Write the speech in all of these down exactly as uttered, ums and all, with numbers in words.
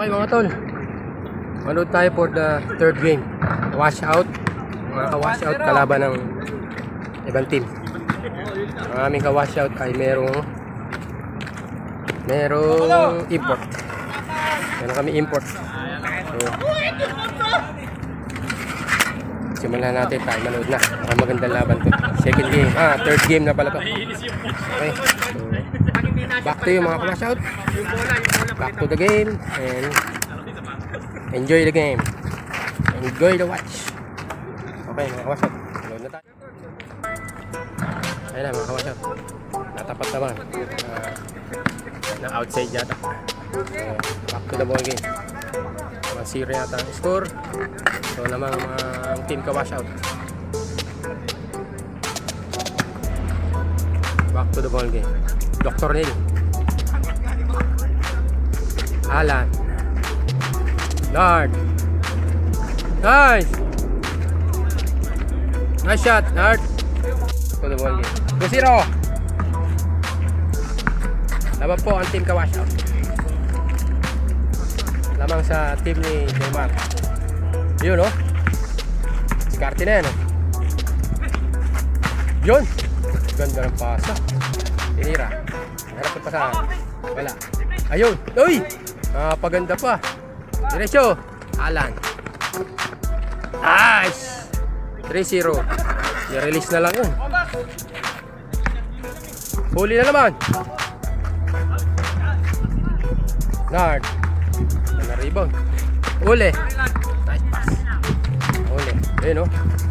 Okay mga tol, manood tayo for the third game. Wash out, mga ka-wash out kalaban ng ibang team. Ang aming ka-wash out ay merong merong import. Meron kami import. So, simulan natin tayo, manood na. Ang magandang laban to. Second game, ah, third game na pala to. Okay, so back to you mga ka-wash out. Back to the game and enjoy the game. Enjoy the watch. Okay mga ka-wash out, load na tayo. Ayun na mga ka-wash out, natapat naman. Uh, na outside yata. So, back to the ball game. one zero yata ang score. So namang mga uh, team ka-wash out. Back to the ball game. Doctor Neil, Alan, Nard, nice, nice shot, Nard. To the ball game. two zero. Laban po ang team ka-wash out. Lamang sa team ni Delmar. Yun o, oh. Diskarte na yan o. Yun, ganda ng pasa. Tinira, harap ng pasahan. Wala. Ayun, uy, ah, paganda pa. Diretso, Alan. Nice. three zero. I-release na lang yun. Huli na naman. Nard. Ano rebound? Uli. Nice pass. Uli. Ayun o.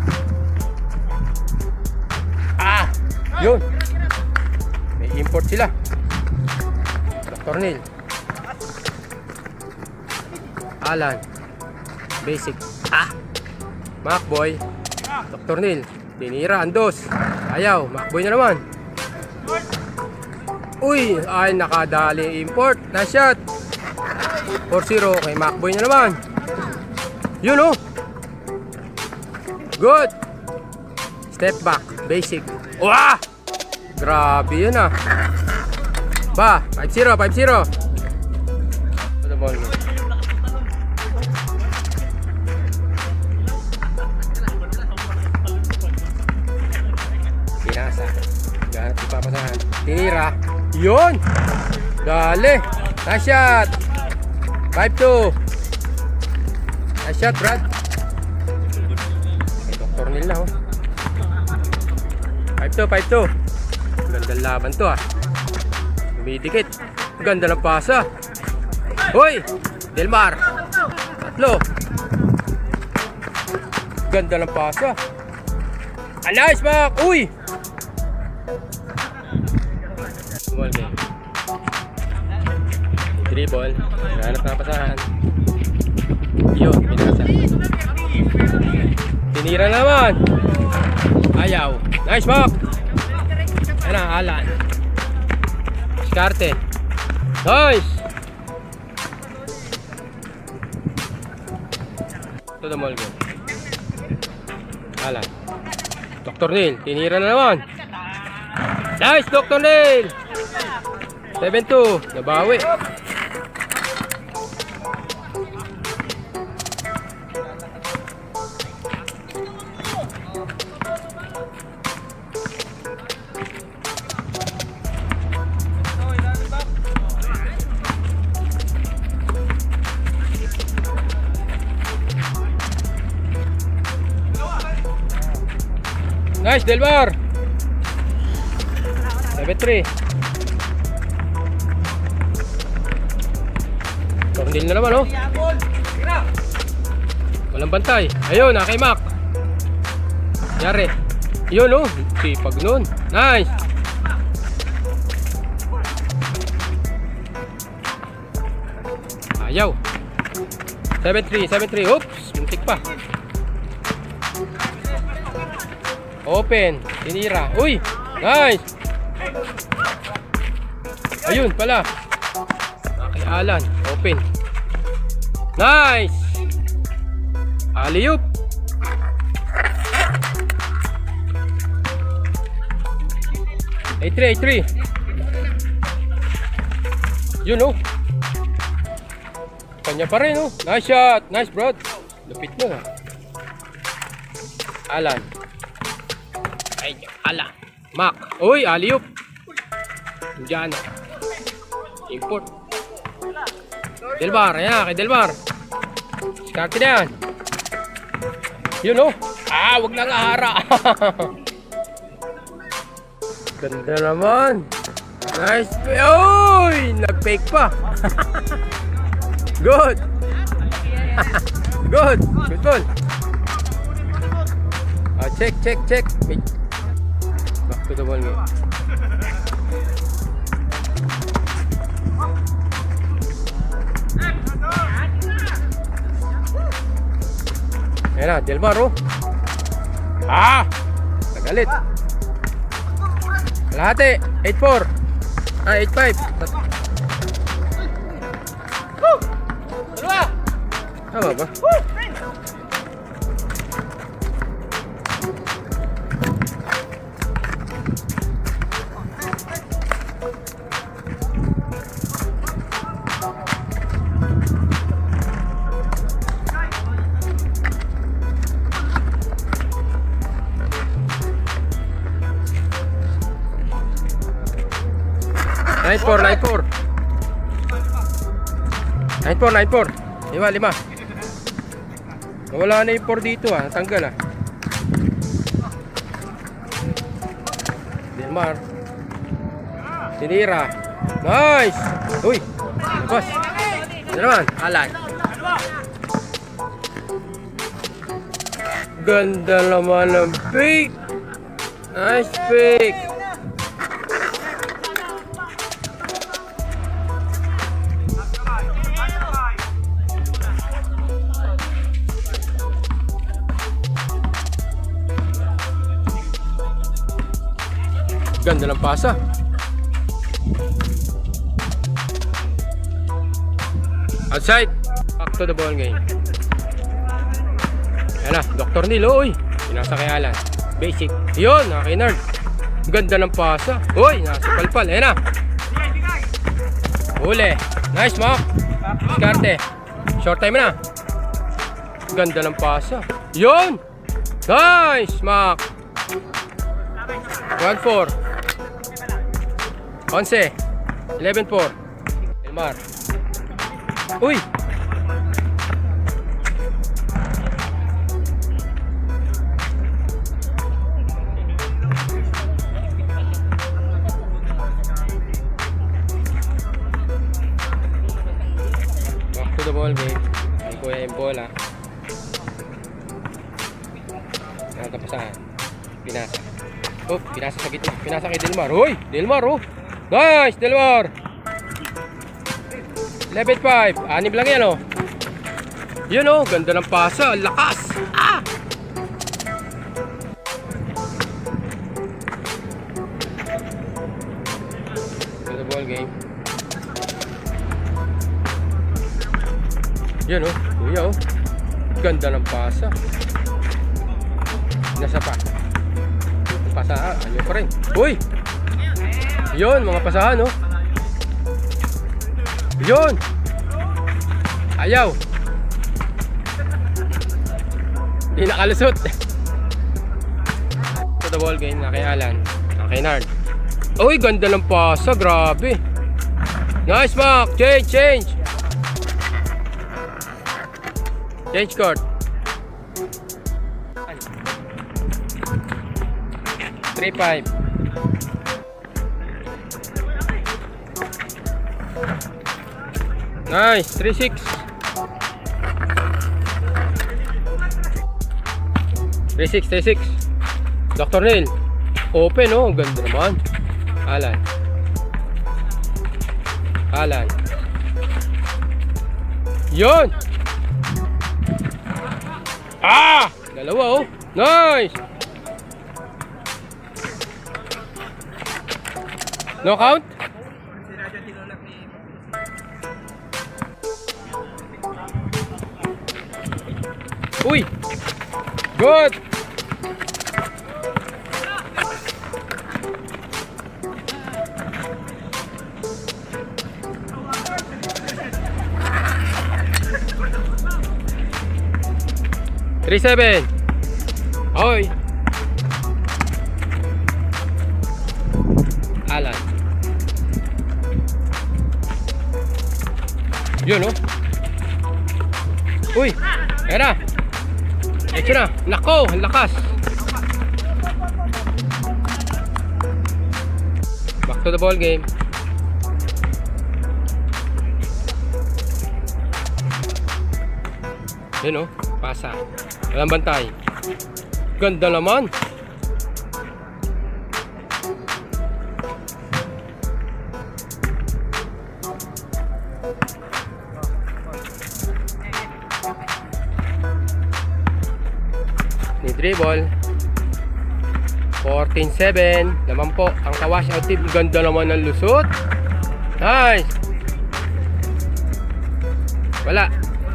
Ah! Yun. May import sila. Doctor Neil, Alan, basic. Ah! Macboy. Doctor Neil. Tinira. Andos. Ayaw. Macboy na naman. Uy! Ay, nakadali import. Nice shot. four zero kay Macboy na naman. Yun o. Good. Step back. Basic. Wah! Grabe yun ah. Ba, five zero, five zero. Ano ball mo? Pinasa. Ganap ipapasahan. Tinira. Yun! Dali. Nice shot. five two. Nice shot, Brad. May Doctor Neil na oh. five two, five two. Gandang laban to ah. Dumidikit. Ganda ng pasa. Hoy! Delmar. Tatlo. Ganda ng pasa. Ah, nice, Mac! Uy! Ball game. Dribble. Hanap na pasahan. Yun, pinasa. Tinira naman. Ayaw. Nice, Mac! Yan na, Alan. Diskarte. Nice! To the ball game. Alan. Doctor Neil. Tinira na naman. Nice, Doctor Neil! seven two. Nabawi. Nice, Delmar. seven three. Tornil na naman oh. Walang bantay. Ayun, na kay Mac. Yari. Yun oh, sipag nun. Nice. Ayaw. seven three, seven three. Oops, muntik pa. Open, tinira. Uy, nice. Ayun pala. Kay Alan, open. Nice. Alley-oop. eight three, eight three. Yun oh. Kanya pa rin, oh. Nice shot. Nice, bro. Lupit mo, ha. Alan. Ay, Alan. Mac. Uy, alley-oop. Diyan, oh. Import. Delmar, ayan, kay Delmar. Skarte na yan. Yun, oh. Ah, wag nang ahara. Ganda naman. Nice. Uy, nag-fake pa. Good. Good. Good ball. Ah, check, check, check. Wait. Back to the ball game. Ayan na, Delmar, oh. Ah! Nagalit. Kalahati. eight four. Ah, eight five. Dalawa! Tama ba? nine four, nine four. nine four, nine four. Lima, lima. Wala na yung four dito, ah. Tanggal, ah. Delmar. Sinira. Nice. Uy. Labas. Ano naman? Alan. Ganda naman ng fake. Nice fake. Ganda ng pasa. Outside. Back to the ball game. Ayan na, Doctor Neil. Uy, pinasa kay Alan. Basic. Yun, naka kay Nerd. Ganda ng pasa. Uy, nasa palpal. Ayan na. Huli. Nice, Mark. Skarte. Short time na. Ganda ng pasa. Yun. Nice, Mark. one four. Once. eleven four. Delmar. Uy. Back to the ball game. Ay kuya yung bola. Nakatapasahan. Pinasa. Oh, pinasa sa gitna. Pinasa kay Delmar. Uy, Delmar, oh. Nice, Delmar. eleven five. Anim lang yan, oh. Yun, oh. Ganda ng pasa. Lakas. Ah! To the ball game. Yun, oh. Kuya, oh. Ganda ng pasa. Nasa pa. Pasahan. Ano pa rin. Uy! Yun, mga pasahan, oh. Yun. Ayaw. Hindi nakalusot. To the ball game na kay Alan. Na kay Nard. Uy, ganda ng pasa. Grabe. Nice, Mark. Change, change. Change court. three five. Nice, three six. three six, three six. Doctor Neil. Open, oh. Ganda naman. Alan. Alan. Yun. Ah! Dalawa, oh. Nice. No count? Uy! Good! three seven. Hoy. Alan. Yun, oh. Uy, ayan na. Ito na. Nako, ang lakas. Back to the ball game. Yun, oh. Pasa. Walang bantay. Ganda naman. Ni dribble. fourteen seven naman po ang ka-wash out team. Ganda naman ng lusot. Nice. Wala.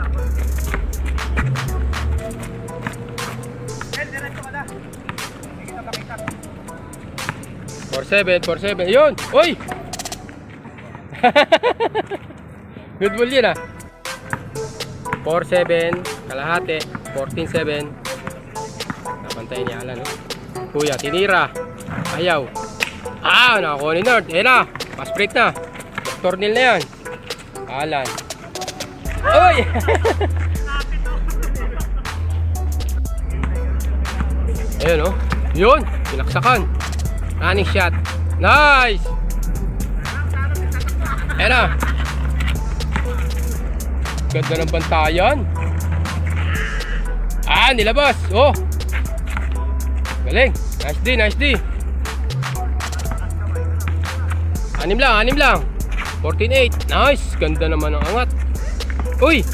four seven, four seven. Yun. Uy. Good ball yun, ah. four seven kalahati. fourteen seven. Napantay niya Alan, no? Kuya, tinira. Ayaw. Ah, nakakuha ni Nerd. Eh na. Pass break na. Doctor Neil na yan. Alan. Uy! Ayun, no? Yun. Pinaksakan. Running shot. Nice! Eh na. Ganda ng bantayan. Ah, nilabas. Oh. Galing. Nice D, nice D. Anim lang, anim lang. fourteen eight. Nice. Ganda naman ang angat. Uy.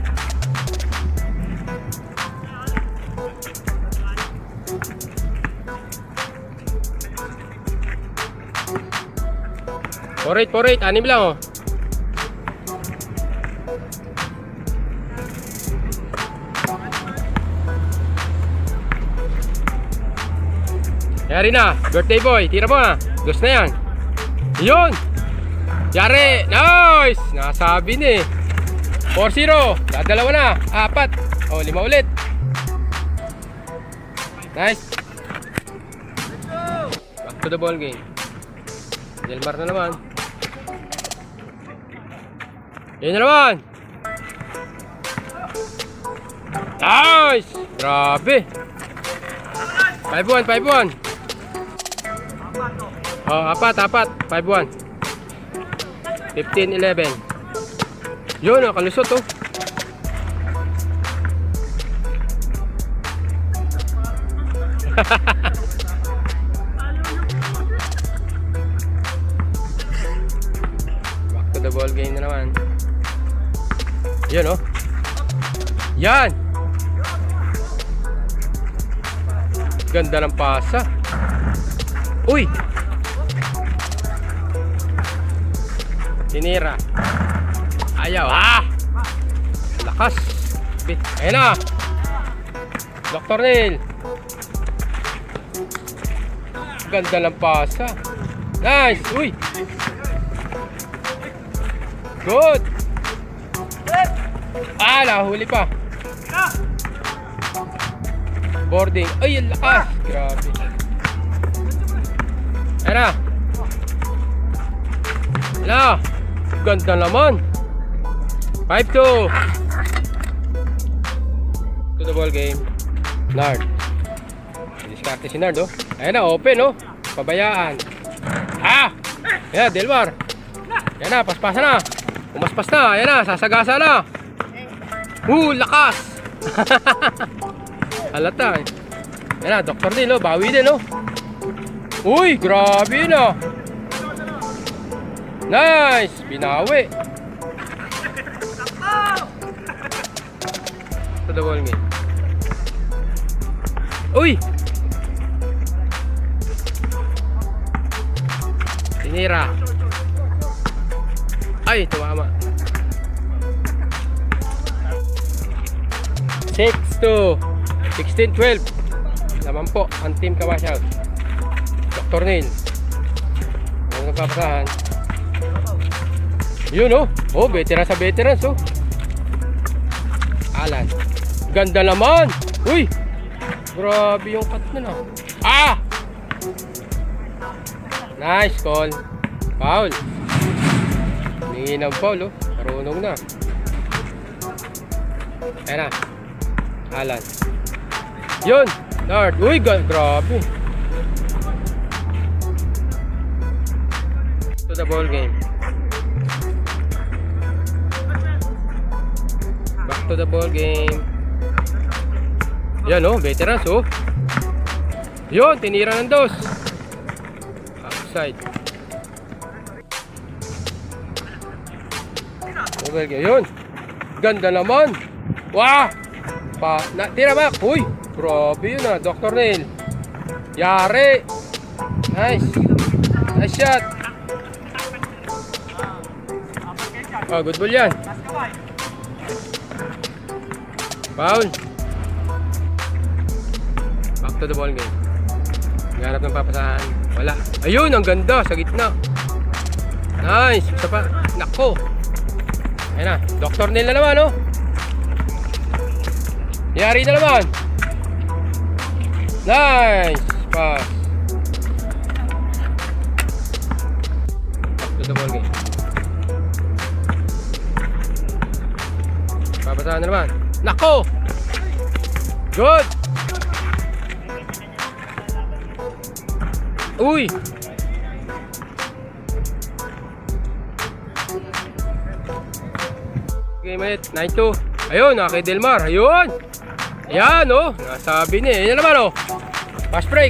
four eight, four eight. Anim lang, oh. Yari na, birthday boy, tira mo na. Dos na yan. Yun. Yari, nice. Nasabi ni four zero, dadalawa na. Apat. O, lima ulit. Nice. Back to the ball game. Delmar na naman. Yun na naman. Nice. Grabe. five one, five one. Oh, apat, apat. five one. fifteen eleven. Yun, nakalusot, oh. Back to the ball game na naman. Yun, oh. Yan. Ganda ng pasa. Uy. Tinira. Ayaw, ha. Lakas. Ayun na. Doctor Neil. Ganda ng pasa. Nice. Uy. Good. Ah, nahuli pa. Boarding. Ay, ang lakas. Grabe. Ayun na. Ayun na. Ganda naman. five two. To the ball game. Nard. Diskarte si Nard, oh. Ayun na, open, oh. Pabayaan. Ah! Ayan, Delmar. Ayan na, paspasa na. Umaspas na. Ayan na, sasagasa na. Uh, lakas. Halata, eh. Ayan na, Doctor Neil, oh. Bawi din, oh. Uy, grabe na. Nice. Binawi. To the ball game. Uy. Tinira. Ay, tumama. six to sixteen twelve. Naman po ang team ka-wash out. Doctor Neil. Ang nagpapasahan. Yun, oh. Oh, veteran sa veterans, oh. Alan. Ganda naman. Uy! Grabe yung cut nun ah. Ah! Nice call. Foul. Hindi ng foul oh. Marunong na. Ayan na. Alan. Yun! Lord. Uy! Grabe. To the ball game. Back to the ball game. Yan oh, veterans oh. Yun, tinira ng dos. Outside. Ball game. Yun. Ganda naman. Wah! Pa, na, tira back. Uy, grabe yun ah, Doctor Neil. Yari. Nice. Nice shot. Oh, good ball yan. Foul. Back to the ball game. Ganap ng papasahan. Wala. Ayun, ang ganda sa gitna. Nice. Isa pa. Nako. Ayan na. Doctor Neil na naman, oh. Yari na naman. Nice. Pass. Back to the ball game. Papasahan na naman. Nako. Good. Uy. Okay, mate. nine two. Ayun, na kay Delmar. Ayun. Ayan, oh. Nasabi niya. Ayan naman, oh. Fast break.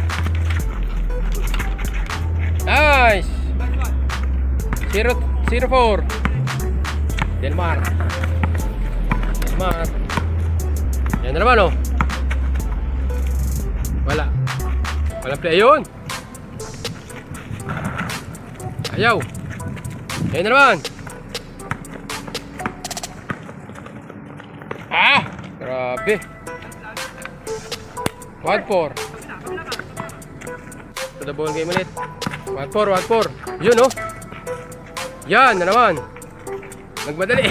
Nice. zero four. Delmar. Delmar. Ayan na naman, oh. Wala. Walang play. Ayun. Ayaw. Ayan na naman. Ah! Grabe. one four. To the ball game ulit. one four, one four. Yun oh. Yan na naman. Nagmadali.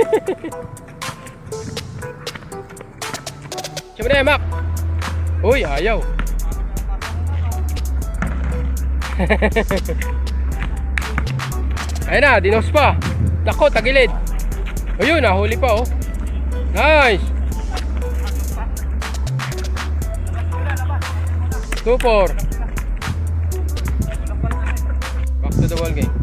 Siyempre na, Mac. Uy, ayaw. Ayun na, dinos pa. Nako, tagilid. Ayun, nahuli pa oh. Nice. two four. Back to the ball game.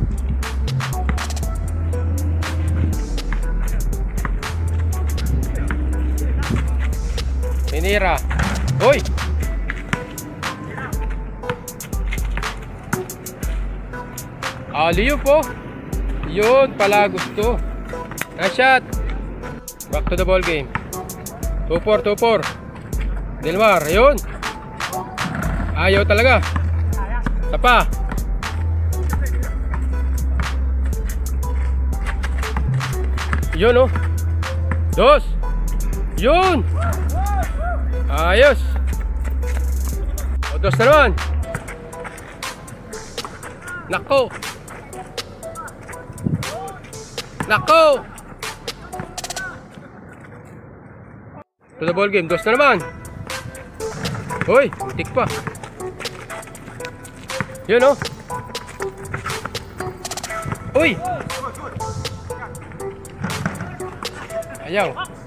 Pinira. Uy. Aliyo po. Yun pala gusto. Nice shot. Back to the ball game. two four, two four. Delmar, ayun. Ayaw talaga. Tapa. Yun oh. Dos. Yun. Ayos. O, dos na naman. Nako. Nako. To the ball game. Dos na naman. Hoy, tik pa. Yun oh. Uy. Ayaw.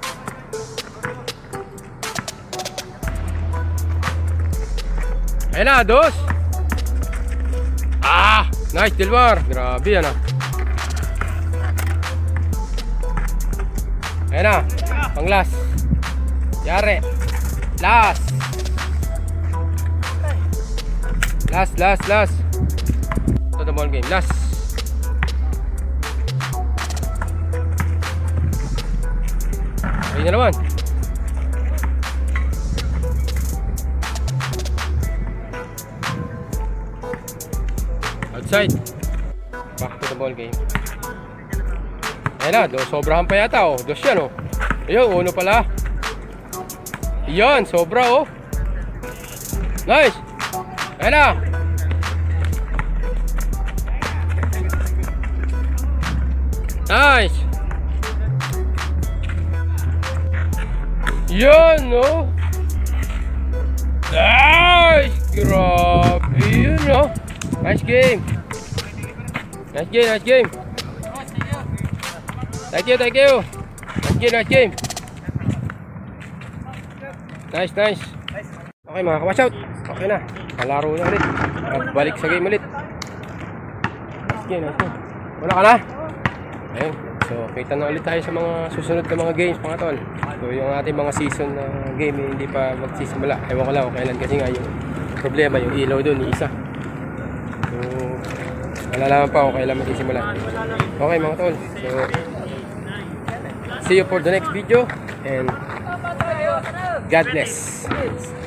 Ayan na, dos. Ah, nice, Delmar. Grabe yan ah. Ayan na, pang last. Yari. Last. Last, last, last. To the ball game, last. Ayun na naman. Outside. Back to the ball game. Ayan na, do, sobrahan pa yata oh. Dos yan oh. Ayun, uno pala. Yan, sobra oh. Nice. Ayan na. Nice. Yun, no? Nice! Grabe yun, no? Nice game. Nice game, nice game. Thank you, thank you. Nice game, nice game. Nice, nice. Okay mga ka-watch out. Okay na. Kalaro na ulit. Balik sa game ulit. Nice game, nice game. Wala ka na? Ayun. So, kita na ulit tayo sa mga susunod na mga games mga tol. So, yung ating mga season na game eh, hindi pa magsisimula. Ewan ko lang kung kailan kasi nga yung problema, yung ilaw doon, isa. So, malalaman pa kung kailan magsisimula. Okay mga tol. So, see you for the next video and God bless.